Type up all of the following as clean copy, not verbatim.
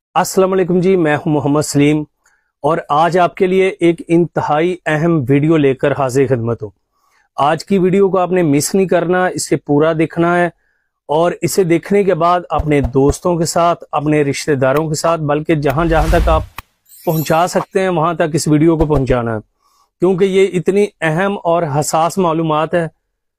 अस्सलाम वालेकुम जी, मैं हूं मोहम्मद सलीम और आज आपके लिए एक इंतहाई अहम वीडियो लेकर हाजिर खिदमत हूं। आज की वीडियो को आपने मिस नहीं करना, इसे पूरा देखना है और इसे देखने के बाद अपने दोस्तों के साथ, अपने रिश्तेदारों के साथ, बल्कि जहां जहां तक आप पहुंचा सकते हैं वहां तक इस वीडियो को पहुंचाना है, क्योंकि ये इतनी अहम और हसास मालूमात है।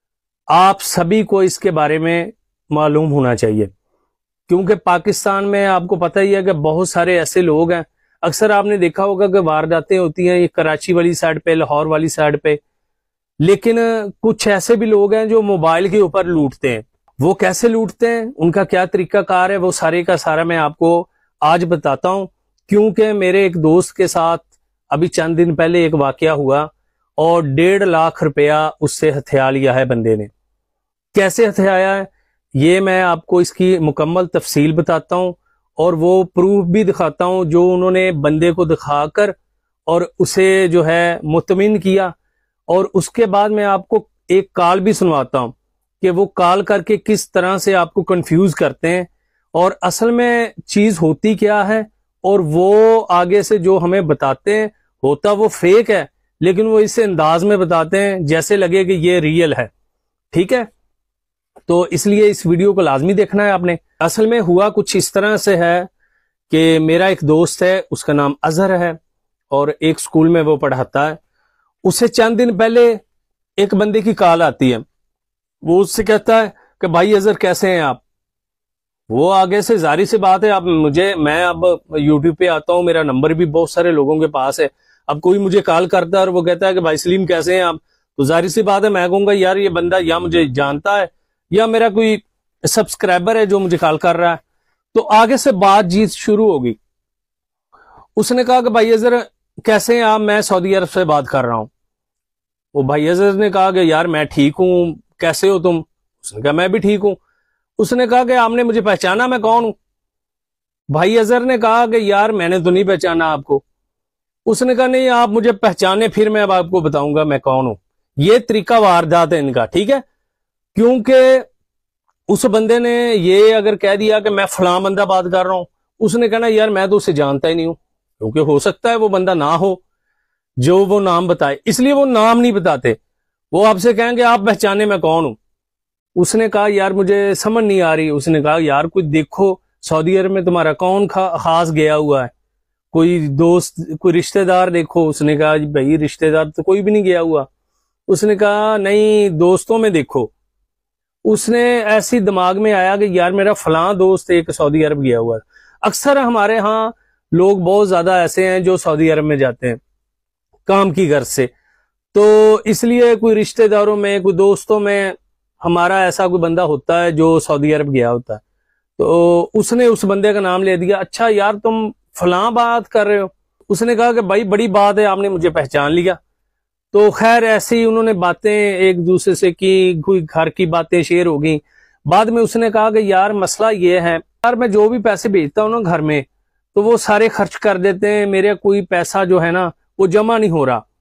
आप सभी को इसके बारे में मालूम होना चाहिए, क्योंकि पाकिस्तान में आपको पता ही है कि बहुत सारे ऐसे लोग हैं। अक्सर आपने देखा होगा कि वारदातें होती हैं ये कराची वाली साइड पे, लाहौर वाली साइड पे, लेकिन कुछ ऐसे भी लोग हैं जो मोबाइल के ऊपर लूटते हैं। वो कैसे लूटते हैं, उनका क्या तरीकाकार है, वो सारे का सारा मैं आपको आज बताता हूं। क्योंकि मेरे एक दोस्त के साथ अभी चंद दिन पहले एक वाकया हुआ और 1.5 लाख रुपया उससे हथिया लिया है बंदे ने। कैसे हथियाया है ये मैं आपको इसकी मुकम्मल तफसील बताता हूं और वो प्रूफ भी दिखाता हूं जो उन्होंने बंदे को दिखाकर और उसे जो है मुतमिन किया। और उसके बाद मैं आपको एक कॉल भी सुनवाता हूं कि वो कॉल करके किस तरह से आपको कंफ्यूज करते हैं और असल में चीज होती क्या है, और वो आगे से जो हमें बताते हैं होता वो फेक है, लेकिन वो इस अंदाज में बताते हैं जैसे लगे कि ये रियल है। ठीक है, तो इसलिए इस वीडियो को लाजमी देखना है आपने। असल में हुआ कुछ इस तरह से है कि मेरा एक दोस्त है, उसका नाम अजहर है और एक स्कूल में वो पढ़ाता है। उसे चंद दिन पहले एक बंदे की कॉल आती है। वो उससे कहता है कि भाई अजहर कैसे हैं आप। वो आगे से जारी सी बात है, मैं अब यूट्यूब पे आता हूं, मेरा नंबर भी बहुत सारे लोगों के पास है। अब कोई मुझे कॉल करता है और वो कहता है कि भाई सलीम कैसे हैं आप, तो जारी सी बात है मैं कहूंगा यार ये बंदा या मुझे जानता है या मेरा कोई सब्सक्राइबर है जो मुझे कॉल कर रहा है। तो आगे से बातचीत शुरू होगी। उसने कहा कि भाई अजहर कैसे हैं आप, मैं सऊदी अरब से बात कर रहा हूं। वो भाई अजहर ने कहा कि यार मैं ठीक हूं, कैसे हो तुम। उसने कहा मैं भी ठीक हूं। उसने कहा कि आपने मुझे पहचाना मैं कौन हूं। भाई अजहर ने कहा कि यार मैंने तो नहीं पहचाना आपको। उसने कहा नहीं आप मुझे पहचाने फिर मैं अब आपको बताऊंगा मैं कौन हूं। ये तरीका वारदात है इनका, ठीक है। क्योंकि उस बंदे ने ये अगर कह दिया कि मैं फलां बंदा बात कर रहा हूं, उसने कहना यार मैं तो उसे जानता ही नहीं हूं, क्योंकि हो सकता है वो बंदा ना हो जो वो नाम बताए, इसलिए वो नाम नहीं बताते। वो आपसे कहेंगे आप पहचाने मैं कौन हूं। उसने कहा यार मुझे समझ नहीं आ रही। उसने कहा यार कुछ देखो सऊदी अरब में तुम्हारा कौन खास गया हुआ है, कोई दोस्त कोई रिश्तेदार देखो। उसने कहा भाई रिश्तेदार तो कोई भी नहीं गया हुआ। उसने कहा नहीं दोस्तों में देखो। उसने ऐसी दिमाग में आया कि यार मेरा फलां दोस्त एक सऊदी अरब गया हुआ है। अक्सर हमारे यहाँ लोग बहुत ज्यादा ऐसे हैं जो सऊदी अरब में जाते हैं काम की गर्ज से, तो इसलिए कोई रिश्तेदारों में कोई दोस्तों में हमारा ऐसा कोई बंदा होता है जो सऊदी अरब गया होता है। तो उसने उस बंदे का नाम ले दिया, अच्छा यार तुम फलां बात कर रहे हो। उसने कहा कि भाई बड़ी बात है आपने मुझे पहचान लिया। तो खैर ऐसे ही उन्होंने बातें एक दूसरे से की, कोई घर की बातें शेयर हो गई। बाद में उसने कहा कि यार मसला ये है यार मैं जो भी पैसे भेजता हूँ ना घर में, तो वो सारे खर्च कर देते हैं, मेरे कोई पैसा जो है ना वो जमा नहीं हो रहा।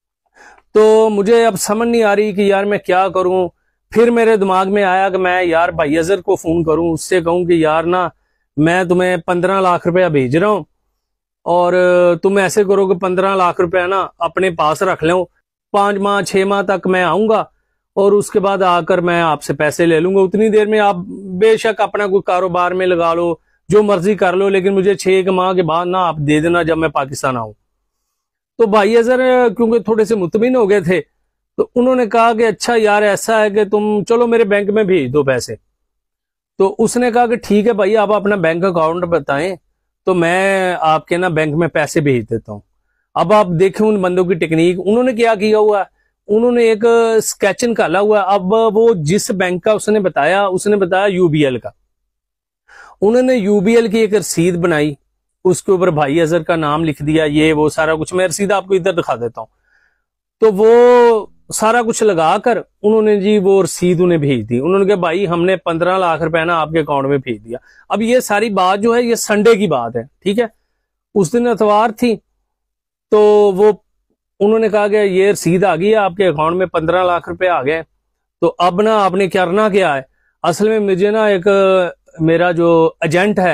तो मुझे अब समझ नहीं आ रही कि यार मैं क्या करूं। फिर मेरे दिमाग में आया कि मैं यार भाई अजहर को फोन करूं, उससे कहूं कि यार ना मैं तुम्हें 15 लाख रुपया भेज रहा हूं और तुम ऐसे करो कि 15 लाख रुपया ना अपने पास रख लो, 5 माह 6 माह तक मैं आऊंगा और उसके बाद आकर मैं आपसे पैसे ले लूंगा। उतनी देर में आप बेशक अपना कोई कारोबार में लगा लो, जो मर्जी कर लो, लेकिन मुझे 6 माह के बाद ना आप दे देना जब मैं पाकिस्तान आऊं। तो भाई अजहर क्योंकि थोड़े से मुतमिन हो गए थे, तो उन्होंने कहा कि अच्छा यार ऐसा है कि तुम चलो मेरे बैंक में भेज दो पैसे। तो उसने कहा कि ठीक है भाई आप अपना बैंक अकाउंट बताएं तो मैं आपके ना बैंक में पैसे भेज देता हूं। अब आप देखें उन बंदों की टेक्निक, उन्होंने क्या किया हुआ, उन्होंने एक स्केच निकाला हुआ। अब वो जिस बैंक का उसने बताया यूबीएल का। उन्होंने यूबीएल की एक रसीद बनाई, उसके ऊपर भाई अजहर का नाम लिख दिया, ये वो सारा कुछ। मैं रसीद आपको इधर दिखा देता हूं। तो वो सारा कुछ लगाकर उन्होंने जी वो रसीद उन्हें भेज दी। उन्होंने कहा भाई हमने 15 लाख रुपए ना आपके अकाउंट में भेज दिया। अब ये सारी बात जो है ये संडे की बात है, ठीक है। उस दिन इतवार थी, तो वो उन्होंने कहा कि ये रसीद आ गई है आपके अकाउंट में 15 लाख रुपए आ गए। तो अब ना आपने करना क्या है, असल में मुझे ना एक मेरा जो एजेंट है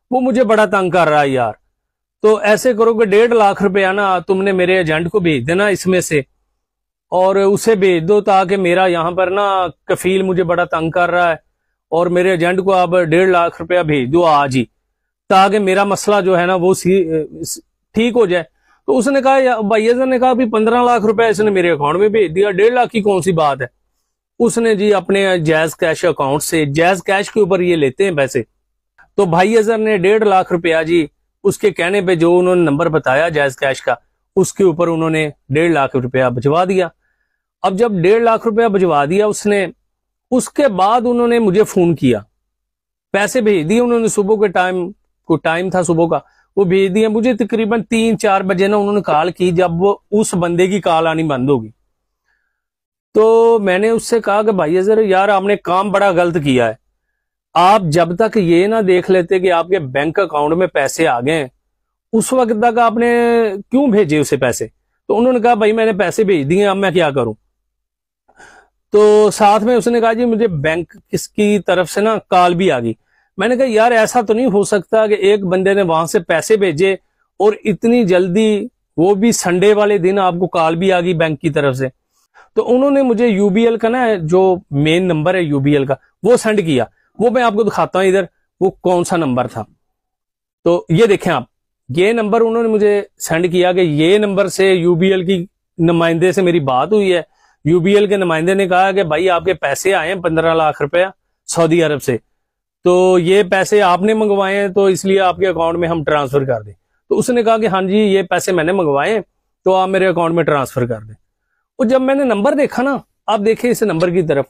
वो मुझे बड़ा तंग कर रहा है यार। तो ऐसे करो कि 1.5 लाख रुपया ना तुमने मेरे एजेंट को भेज देना इसमें से, और उसे भेज दो, ताकि मेरा यहाँ पर ना कफील मुझे बड़ा तंग कर रहा है, और मेरे एजेंट को आप 1.5 लाख रुपया भेज दो आज ही, ताकि मेरा मसला जो है ना वो ठीक हो जाए। तो उसने कहा, भाई ने कहा, 15 लाख रुपया इसने मेरे अकाउंट में भेज दिया, 1.5 लाख की कौन सी बात है। उसने जी अपने जायज कैश अकाउंट से, जायज कैश के ऊपर ये लेते हैं पैसे, तो भाई अजहर ने 1.5 लाख रुपया जी उसके कहने पे जो उन्होंने नंबर बताया जायज कैश का, उसके ऊपर उन्होंने 1.5 लाख रुपया भिजवा दिया। अब जब 1.5 लाख रुपया भिजवा दिया उसने, उसके बाद उन्होंने मुझे फोन किया, पैसे भेज दिए उन्होंने, सुबह के टाइम था सुबह का, वो भेज दिया मुझे। तकरीबन 3-4 बजे ना उन्होंने कॉल की, जब वो उस बंदे की कॉल आनी बंद होगी। तो मैंने उससे कहा कि भाई अजहर यार आपने काम बड़ा गलत किया है, आप जब तक ये ना देख लेते कि आपके बैंक अकाउंट में पैसे आ गए, उस वक्त तक आपने क्यों भेजे उसे पैसे। तो उन्होंने कहा भाई मैंने पैसे भेज दिए, अब मैं क्या करूं। तो साथ में उसने कहा जी मुझे बैंक किसकी तरफ से ना कॉल भी आ गई। मैंने कहा यार ऐसा तो नहीं हो सकता कि एक बंदे ने वहां से पैसे भेजे और इतनी जल्दी, वो भी संडे वाले दिन, आपको कॉल भी आ गई बैंक की तरफ से। तो उन्होंने मुझे यूबीएल का ना जो मेन नंबर है यूबीएल का, वो सेंड किया। वो मैं आपको दिखाता हूं इधर, वो कौन सा नंबर था। तो ये देखें आप, ये नंबर उन्होंने मुझे सेंड किया कि ये नंबर से यूबीएल की नुमाइंदे से मेरी बात हुई है। यूबीएल के नुमाइंदे ने कहा कि भाई आपके पैसे आए हैं 15 लाख रुपया सऊदी अरब से, तो ये पैसे आपने मंगवाए हैं, तो इसलिए आपके अकाउंट में हम ट्रांसफर कर दें। तो उसने कहा कि हाँ जी ये पैसे मैंने मंगवाए हैं, तो आप मेरे अकाउंट में ट्रांसफर कर दें। और जब मैंने नंबर देखा ना, आप देखिए इस नंबर की तरफ,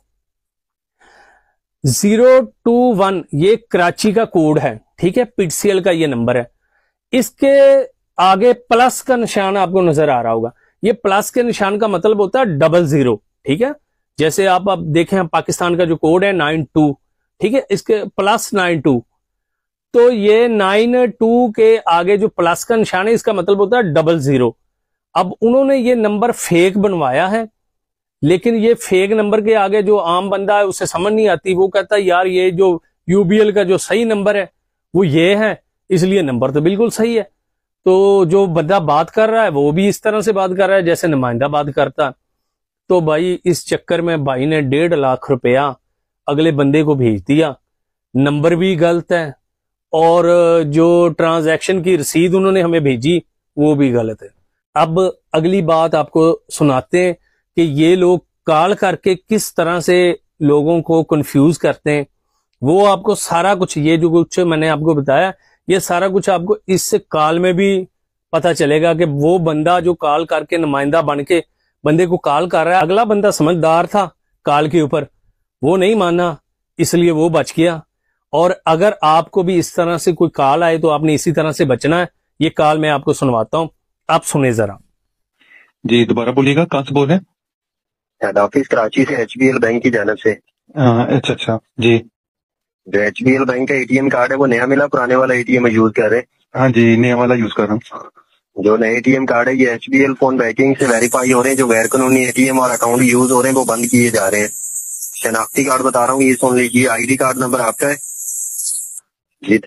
021, ये कराची का कोड है, ठीक है, पीटीसीएल का ये नंबर है। इसके आगे प्लस का निशान आपको नजर आ रहा होगा। ये प्लस के निशान का मतलब होता है 00, ठीक है। जैसे आप देखें पाकिस्तान का जो कोड है 92, ठीक है, इसके प्लस 92, तो ये 92 के आगे जो प्लस का निशान है इसका मतलब होता है 00। अब उन्होंने ये नंबर फेक बनवाया है, लेकिन ये फेक नंबर के आगे जो आम बंदा है उसे समझ नहीं आती, वो कहता है यार ये जो यूबीएल का जो सही नंबर है वो ये है, इसलिए नंबर तो बिल्कुल सही है। तो जो बंदा बात कर रहा है वो भी इस तरह से बात कर रहा है जैसे नुमाइंदा बात करता। तो भाई इस चक्कर में भाई ने 1.5 लाख रुपया अगले बंदे को भेज दिया, नंबर भी गलत है, और जो ट्रांजैक्शन की रसीद उन्होंने हमें भेजी वो भी गलत है। अब अगली बात आपको सुनाते हैं कि ये लोग कॉल करके किस तरह से लोगों को कंफ्यूज करते हैं। वो आपको सारा कुछ, ये जो कुछ मैंने आपको बताया, ये सारा कुछ आपको इस कॉल में भी पता चलेगा कि वो बंदा जो कॉल करके नुमाइंदा बन के बंदे को कॉल कर रहा है, अगला बंदा समझदार था कॉल के ऊपर, वो नहीं माना, इसलिए वो बच गया। और अगर आपको भी इस तरह से कोई कॉल आए तो आपने इसी तरह से बचना है। ये कॉल मैं आपको सुनवाता हूं, आप सुने जरा। जी दोबारा बोलिएगा, कहाँ से बोल रहे हैं? हेड ऑफिस कराची से, एचबीएल बैंक की जानब से। अच्छा जी। जो एचबीएल बैंक का एटीएम कार्ड है वो नया मिला, पुराने वाला एटीएम यूज कर रहे हैं? हाँ जी, नया वाला यूज कर रहा हूँ। जो नए एटीएम कार्ड है ये एचबीएल फोन बैंकिंग से वेरीफाई हो रहे हैं, जो गैर कानूनी एटीएम और अकाउंट यूज हो रहे हैं वो बंद किए जा रहे हैं। शनाख्ती कार्ड बता रहा हूँ, ये सुन लीजिए। आईडी कार्ड नंबर आपका है जी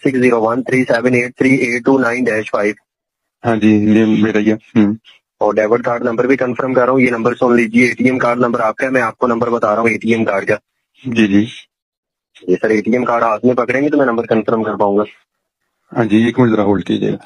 346013783829-5। हाँ जी, ये मेरा ही है। और डेबिट कार्ड नंबर भी कंफर्म कर रहा हूँ, ये नंबर सुन लीजिए। एटीएम कार्ड नंबर आपका है, मैं आपको नंबर बता रहा हूँ एटीएम कार्ड का। जी जी। ये सर एटीएम कार्ड हाथ में पकड़ेंगे तो मैं नंबर कंफर्म कर पाऊंगा। हाँ जी, एक मिनट जरा होल्ड कीजिएगा।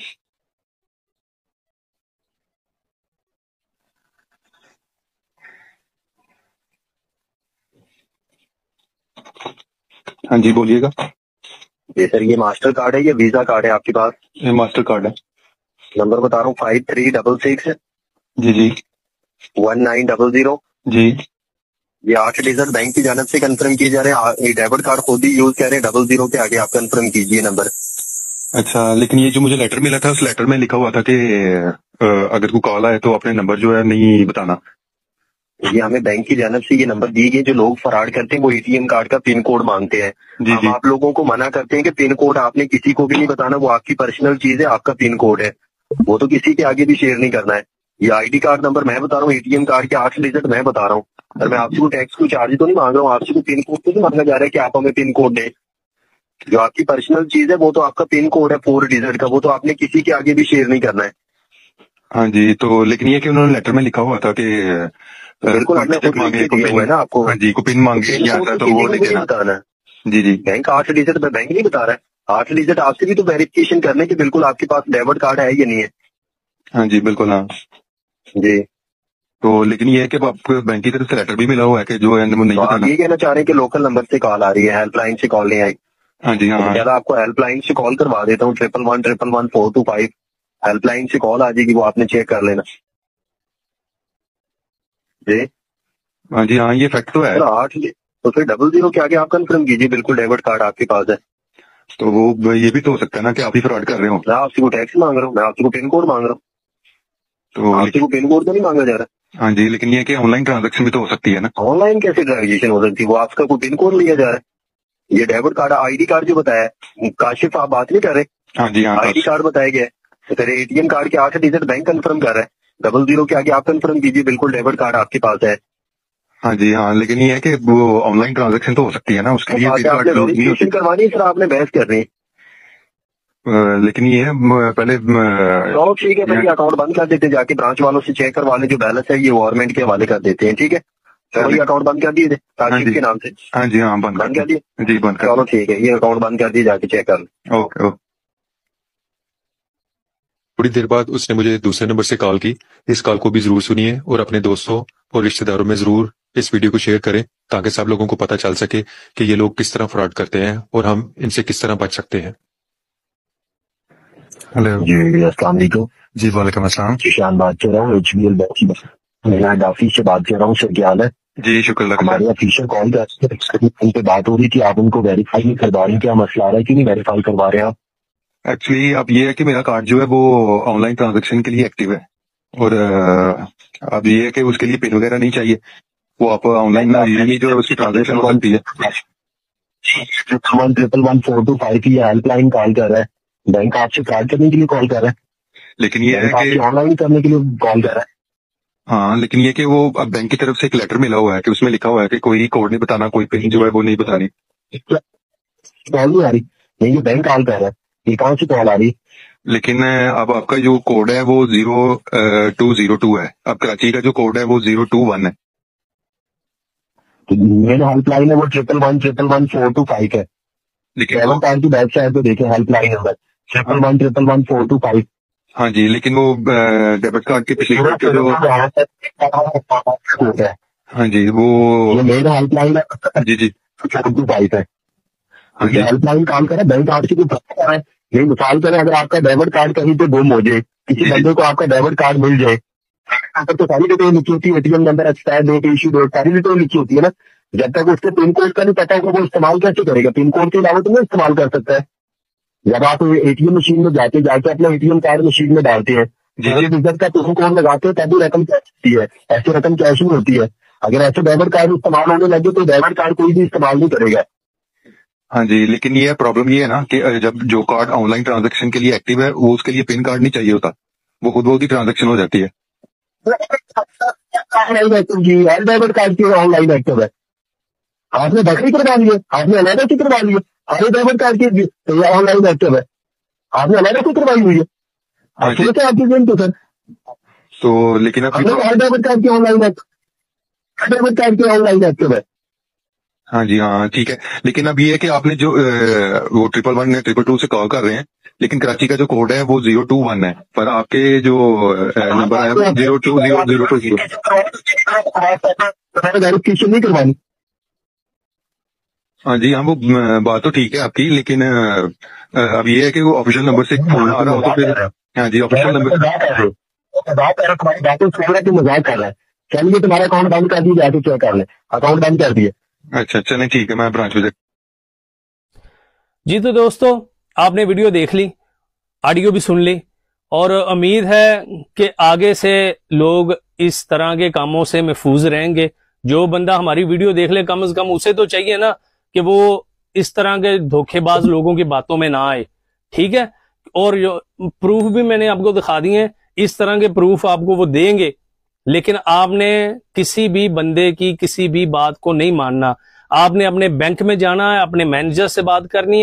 हाँ जी बोलिएगा। जी सर, ये मास्टर कार्ड है या वीजा कार्ड है आपके पास? ये मास्टर कार्ड है। नंबर बता रहा हूँ 5366 जी जी 1900 जी। ये 8 डिजिट बैंक की जानब से कंफर्म किए जा रहे हैं। ये डेबिट कार्ड खुद ही यूज कर रहे हैं, 00 के आगे आप कंफर्म कीजिए नंबर। अच्छा, लेकिन ये जो मुझे लेटर मिला था उस लेटर में लिखा हुआ था कि अगर कोई कॉल आए तो अपने नंबर जो है नहीं बताना। ये हमें बैंक की जानब से ये नंबर दी गई। जो लोग फराड करते हैं वो एटीएम कार्ड का पिन कोड मांगते हैं। हम आप लोगों को मना करते हैं कि पिन कोड आपने किसी को भी नहीं बताना, वो आपकी पर्सनल चीज है, आपका पिन कोड है, वो तो किसी के आगे भी शेयर नहीं करना है। ये आईडी कार्ड नंबर मैं बता रहा हूँ, एटीएम कार्ड के 8 डिजिट मैं बता रहा हूँ। और मैं आपसे कोई टैक्स को चार्ज तो नहीं मांग रहा हूँ, आपसे कोई पिन कोड तो नहीं मांगा जा रहा है कि आप हमें पिन कोड दें। जो आपकी पर्सनल चीज है वो तो आपका पिन कोड है 4 डिजिट का, वो तो आपने किसी के आगे भी शेयर नहीं करना है। हाँ जी, तो लेकिन ये कि उन्होंने लेटर में लिखा हुआ था कि बिल्कुल आपने खुद लिख के दिया हुआ है ना आपको। हाँ जी, को पिन मांगे या तो वो लेके बताना है। जी जी। बैंक 8 डिजिट पे बैंक नहीं बता रहा है, 8 डिजिट आपसे भी तो वेरिफिकेशन करने की बिल्कुल आपके पास डेबिट कार्ड है या नहीं है। हाँ जी बिल्कुल। हाँ जी, तो लेकिन ये है कि आपको बैंक की तरफ से लेटर भी मिला हुआ है कि जो है वो नहीं तो आप बताना। ये कहना चाह रहे हैं कि लोकल नंबर से कॉल आ रही है, हेल्पलाइन से कॉल नहीं आई। हाँ जी। हाँ तो आपको हेल्पलाइन से कॉल करवा देता हूँ, 111111425 हेल्पलाइन से कॉल आ जाएगी, वो आपने चेक कर लेना। जी हाँ जी। हाँ ये फैक्ट तो है। 8 तो फिर 00 के आगे आप कंफर्म कीजिए, बिल्कुल डेबिट कार्ड आपके पास है। तो वो ये भी तो हो सकता है ना कि आप ही फ्रॉड कर रहे हो। मैं आपसे को टैक्स मांग रहा हूँ, मैं आपसे को पिन कोड मांग रहा हूँ, तो आपसे को पिन कोड तो नहीं मांगा जा रहा। हाँ जी, लेकिन ये कि ऑनलाइन ट्रांजैक्शन भी तो हो सकती है ना। ऑनलाइन कैसे ट्रांजेक्शन हो सकती है, वो आपका कोई पिन कोड लिया जा रहा है। ये डेबिट कार्ड आईडी कार्ड जो बताया है, काशिफ आप बात नहीं कर रहे। हाँ जी। हाँ आईडी कार्ड बताया गया है, तो तेरे एटीएम कार्ड के 8 डिजिट बैंक कंफर्म कर रहा है, 00 के आगे आप कंफर्म कीजिए, बिल्कुल डेबिट कार्ड आपके पास है। हाँ जी। हाँ लेकिन ये है कि वो ऑनलाइन ट्रांजैक्शन तो हो सकती है ना, उसके लिए पिन कार्ड जरूरी नहीं होती। करवानी है, फिर आपने बहस कर रही है। लेकिन ये है पहले तो ठीक है, फिर अकाउंट बंद कर देते, जाके ब्रांच वालों से चेक करवा लें, जो बैलेंस है ये गवर्नमेंट के हवाले कर देते हैं। ठीक है, चलो ये अकाउंट बंद कर दिए थे ताकिब के नाम से। हाँ जी। हाँ बंद कर दिए जी, बंद कर। चलो ठीक है, ये अकाउंट बंद कर दिए, जाके चेक कर लें। Okay okay. थोड़ी देर बाद उसने मुझे दूसरे नंबर से कॉल की। इस कॉल को भी जरूर सुनिए और अपने दोस्तों और रिश्तेदारों में जरूर इस वीडियो को शेयर करें ताकि सब लोगों को पता चल सके कि ये लोग किस तरह फ्रॉड करते हैं और हम इनसे किस तरह बच सकते हैं। हेलो जी अस्सलाम वालेकुम। जी वालेकुम अस्सलाम। जिशान बात कर रहा हूँ, HBL बैंक ऑफिस से बात कर रहा हूँ। सर क्या हाल है? जी शुक्र लगा। हमारे ऑफिसर कॉल कर उन पे बात हो रही थी, आप उनको वेरीफाई नहीं करवा रही, क्या मसला आ रहा है कि नहीं वेरीफाई करवा रहे आप? एक्चुअली अब ये है कि मेरा कार्ड जो है वो ऑनलाइन ट्रांजैक्शन के लिए एक्टिव है, और अब ये है कि उसके लिए पिन वगैरह नहीं चाहिए, वो आप ऑनलाइन ही जो है उसकी ट्रांजैक्शन हो सकती है। 1111425 की हेल्पलाइन कॉल कर रहा है, बैंक आपसे फ्रॉड करने के लिए कॉल कर रहा है, लेकिन ये है कि ऑनलाइन करने के लिए कॉल कर रहा है। हाँ लेकिन ये कि वो अब बैंक की तरफ से एक लेटर मिला हुआ है कि उसमें लिखा हुआ है कि कोई कोड नहीं बताना, कोई पिन जो है वो नहीं बतानी। कॉल नहीं आ रही, नहीं ये बैंक कॉल कर रहा है, ये कहाँ से कॉल आ रही? लेकिन अब आपका जो कोड है वो 0202 है, अब कराची का जो कोड है वो 021 है। तो मेन हेल्पलाइन है वो 1111425 है। लेकिन 7 टाइम की वेबसाइट पे देखें हेल्पलाइन नंबर 1111425। हाँ जी, लेकिन वो डेबिट कार्ड के पिछले जो हाँ जी वो मेरा हेल्पलाइन है जी जी 425 है। हाँ जी हेल्पलाइन काम करे, बैंक आपसे कुछ कर रहा है। नहीं मिसाल करें, अगर आपका डेबिट कार्ड कहीं पे गुम हो जाए, किसी बंदे को आपका डेबिट कार्ड मिल जाए, तो सारी डिटेल लिखी होती है, ATM number, expire date, issue date, सारी डिटेल लिखी होती है ना। जब तक उसके पिन कोड का नहीं पता होगा वो इस्तेमाल कैसे करेगा? पिन कोड के अलावा तो नहीं इस्तेमाल कर सकता है। जब आप एटीएम मशीन में जाके अपना एटीएम कार्ड मशीन में डालते हैं, डिजिट का पिन कोड लगाते हैं, तभी रकम कैश होती है, ऐसे रकम कैश नहीं होती है। अगर ऐसे डेबिट कार्ड इस्तेमाल होने लगे तो डेबिट कार्ड कोई भी इस्तेमाल नहीं करेगा। हाँ जी, लेकिन ये प्रॉब्लम ये है ना कि जब जो कार्ड ऑनलाइन ट्रांजैक्शन के लिए एक्टिव है वो उसके लिए पिन कार्ड नहीं चाहिए होता, वो खुद बहुत ही ट्रांजैक्शन हो जाती है। डेबिट कार्ड की ऑनलाइन एक्टिव है, आपने बकरी करवा लिए, आपने अलग से करवा लिए, अरे डेबिट कार्ड की तो ये ऑनलाइन एक्टिव है, आपने अलग से करवाई हुई है। आपकी गेम तो सर, तो लेकिन अब डेबिट कार्ड की ऑनलाइन डेबिट कार्ड की ऑनलाइन एक्टिव है। हाँ जी हाँ ठीक है, लेकिन अब ये है कि आपने जो वो 111 222 से कॉल कर रहे हैं, लेकिन कराची का जो कोड है वो 021 है, पर आपके जो नंबर है वो 020020। वेरिफिकेशन नहीं करवानी। हाँ जी हाँ वो बात तो ठीक है आपकी, लेकिन अब ये है कि वो ऑफिशियल नंबर से फोन आ रहा हो तो फिर हाँ जी ऑफिशियल नंबर तुम्हारी बातें सुन रहे, तू मजाक कर रहा है। चलिए तुम्हारा अकाउंट बंद कर दिया, जाके चेक कर ले, अकाउंट बंद कर दिए। अच्छा चलें ठीक है, मैं ब्रांच विजिट। जी तो दोस्तों, आपने वीडियो देख ली, ऑडियो भी सुन ली, और उम्मीद है कि आगे से लोग इस तरह के कामों से महफूज रहेंगे। जो बंदा हमारी वीडियो देख ले, कम से कम उसे तो चाहिए ना कि वो इस तरह के धोखेबाज लोगों की बातों में ना आए। ठीक है, और जो प्रूफ भी मैंने आपको दिखा दिए, इस तरह के प्रूफ आपको वो देंगे, लेकिन आपने किसी भी बंदे की किसी भी बात को नहीं मानना। आपने अपने बैंक में जाना है, अपने मैनेजर से बात करनी है,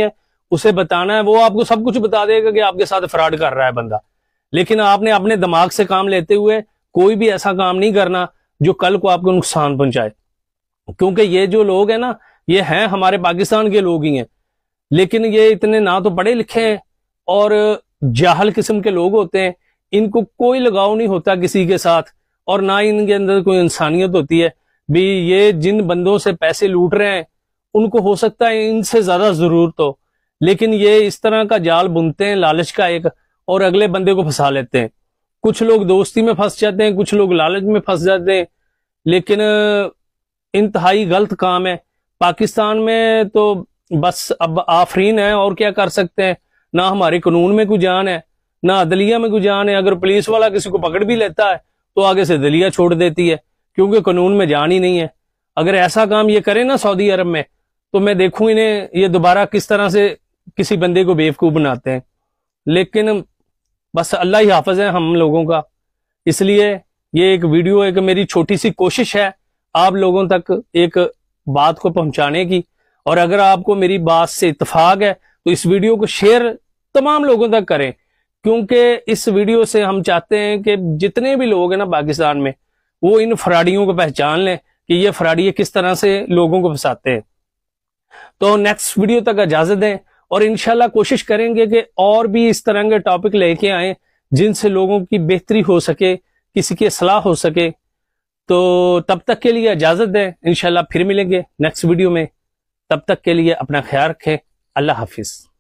उसे बताना है, वो आपको सब कुछ बता देगा कि आपके साथ फ्रॉड कर रहा है बंदा। लेकिन आपने अपने दिमाग से काम लेते हुए कोई भी ऐसा काम नहीं करना जो कल को आपको नुकसान पहुंचाए, क्योंकि ये जो लोग हैं ना, ये हैं हमारे पाकिस्तान के लोग ही हैं, लेकिन ये इतने ना तो पढ़े लिखे हैं और जाहल किस्म के लोग होते हैं। इनको कोई लगाव नहीं होता किसी के साथ, और ना इनके अंदर कोई इंसानियत होती है भी। ये जिन बंदों से पैसे लूट रहे हैं उनको हो सकता है इनसे ज्यादा जरूरत हो, लेकिन ये इस तरह का जाल बुनते हैं लालच का एक, और अगले बंदे को फंसा लेते हैं। कुछ लोग दोस्ती में फंस जाते हैं, कुछ लोग लालच में फंस जाते हैं, लेकिन इंतहाई गलत काम है। पाकिस्तान में तो बस अब आफरीन है, और क्या कर सकते हैं। ना हमारे कानून में कोई जान है, ना अदलिया में कोई जान है। अगर पुलिस वाला किसी को पकड़ भी लेता है तो आगे से अदलिया छोड़ देती है, क्योंकि कानून में जान ही नहीं है। अगर ऐसा काम ये करे ना सऊदी अरब में, तो मैं देखूं इन्हें ये दोबारा किस तरह से किसी बंदे को बेवकूफ बनाते हैं। लेकिन बस अल्लाह ही हाफिज है हम लोगों का। इसलिए ये एक वीडियो, एक मेरी छोटी सी कोशिश है आप लोगों तक एक बात को पहुंचाने की। और अगर आपको मेरी बात से इत्तेफाक है तो इस वीडियो को शेयर तमाम लोगों तक करें, क्योंकि इस वीडियो से हम चाहते हैं कि जितने भी लोग हैं ना पाकिस्तान में, वो इन फ्रॉडियों को पहचान लें कि ये फ्रॉडी किस तरह से लोगों को फंसाते हैं। तो नेक्स्ट वीडियो तक इजाजत दें, और इंशाल्लाह कोशिश करेंगे कि और भी इस तरह के टॉपिक लेके आए जिनसे लोगों की बेहतरी हो सके, किसी की सलाह हो सके। तो तब तक के लिए इजाजत दें, इंशाल्लाह फिर मिलेंगे नेक्स्ट वीडियो में। तब तक के लिए अपना ख्याल रखें। अल्लाह हाफिज।